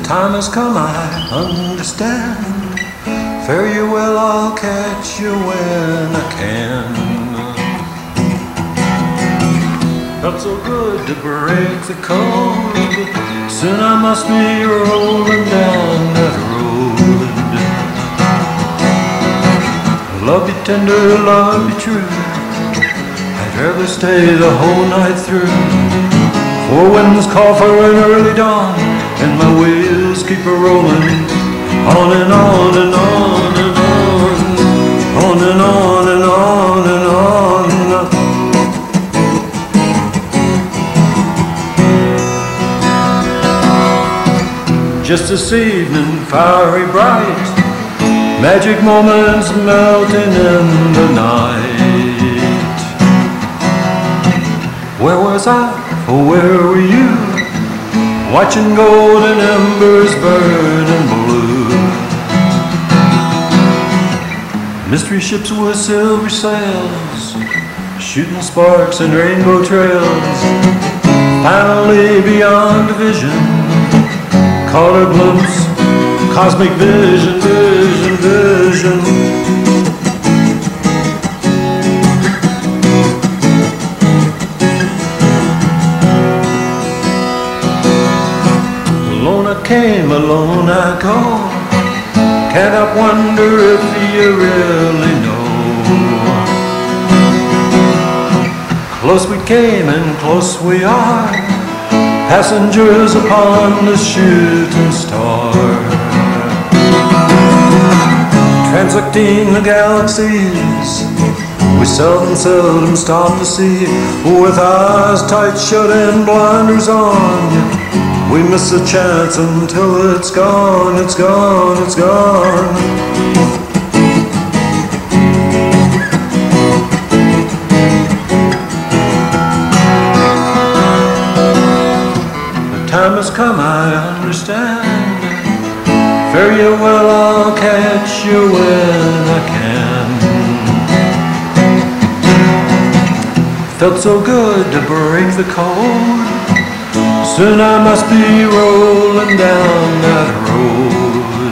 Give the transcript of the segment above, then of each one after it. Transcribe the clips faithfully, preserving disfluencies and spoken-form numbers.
time has come, I understand. Fare you well, I'll catch you when I can. Felt so good to break the code. Soon I must be rolling down that road. Love you tender, love you true. I'd rather stay the whole night through. Four winds call for an early dawn, and my wheels keep a rolling on and on and on and on, on and on and on and on. Just this evening, fiery bright, magic moments melting in the night. Where was I, or where were you? Watching golden embers burning blue. Mystery ships with silver sails, shooting sparks and rainbow trails. Finally beyond vision, caught a glimpse, cosmic vision, vision, vision. Alone I came, alone I go. Can't help wonder if you really know. Close we came and close we are, passengers upon the shooting star. Transecting the galaxies, we seldom, seldom stop to see. With eyes tight shut and blinders on, we miss a chance until it's gone, it's gone, it's gone. Time has come, I understand. Fare you well, I'll catch you when I can. Felt so good to break the code. Soon I must be rolling down that road.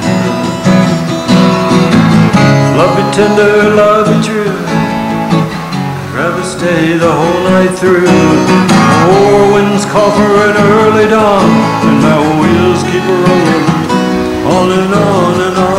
Love me tender, love me true. I'd rather stay the whole night through. Four winds call for an early dawn, and my wheels keep rolling on and on and on.